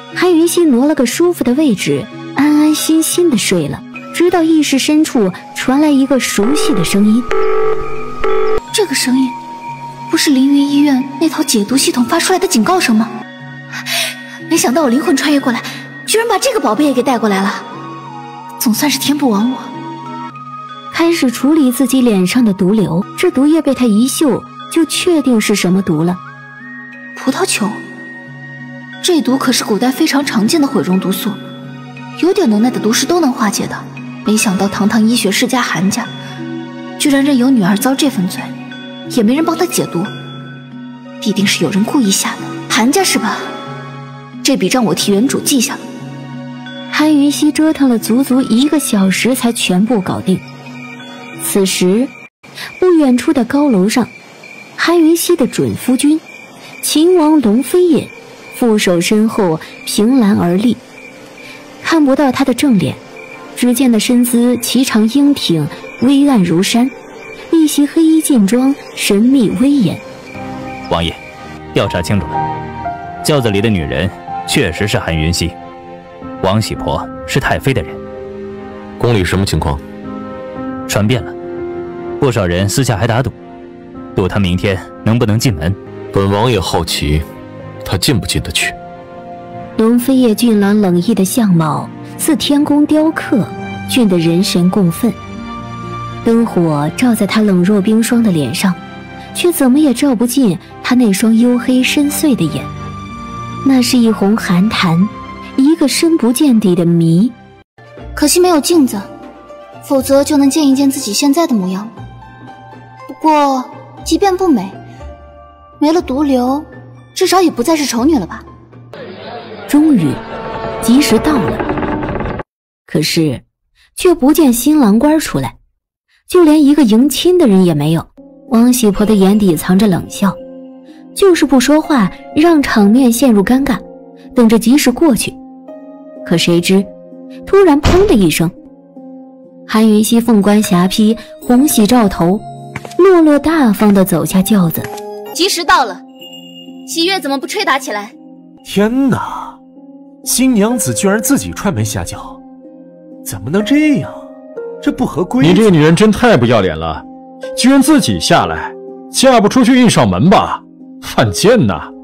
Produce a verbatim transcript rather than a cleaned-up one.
韩云熙挪了个舒服的位置，安安心心的睡了，直到意识深处传来一个熟悉的声音。 这个声音不是凌云医院那套解毒系统发出来的警告声吗？没想到我灵魂穿越过来，居然把这个宝贝也给带过来了，总算是天不亡我。 开始处理自己脸上的毒瘤，这毒液被他一嗅就确定是什么毒了。 葡萄球，这毒可是古代非常常见的毁容毒素，有点能耐的毒士都能化解的。没想到堂堂医学世家韩家，居然任由女儿遭这份罪，也没人帮她解毒，必定是有人故意下的。韩家是吧？这笔账我替原主记下了。 韩云熙折腾了足足一个小时才全部搞定。此时，不远处的高楼上，韩云熙的准夫君秦王龙飞燕负手身后凭栏而立，看不到他的正脸，只见的身姿颀长英挺，微暗如山，一袭黑衣劲装，神秘威严。 王爷，调查清楚了，轿子里的女人确实是韩云熙，王喜婆是太妃的人。 宫里什么情况？ 传遍了，不少人私下还打赌，赌他明天能不能进门。 本王也好奇，他进不进得去。 龙飞叶俊朗冷毅的相貌似天宫雕刻，俊得人神共愤。灯火照在他冷若冰霜的脸上，却怎么也照不进他那双黝黑深邃的眼。那是一泓寒潭，一个深不见底的谜。 可惜没有镜子，否则就能见一见自己现在的模样了。不过即便不美，没了毒瘤，至少也不再是丑女了吧。 终于吉时到了，可是却不见新郎官出来，就连一个迎亲的人也没有。王喜婆的眼底藏着冷笑，就是不说话，让场面陷入尴尬，等着吉时过去。可谁知突然砰的一声，韩云熙凤冠霞帔，红喜罩头，落落大方地走下轿子。 吉时到了，喜乐怎么不吹打起来？ 天哪，新娘子居然自己踹门下轿，怎么能这样？这不合规矩。 你这个女人真太不要脸了，居然自己下来，嫁不出去硬上门吧，犯贱呐！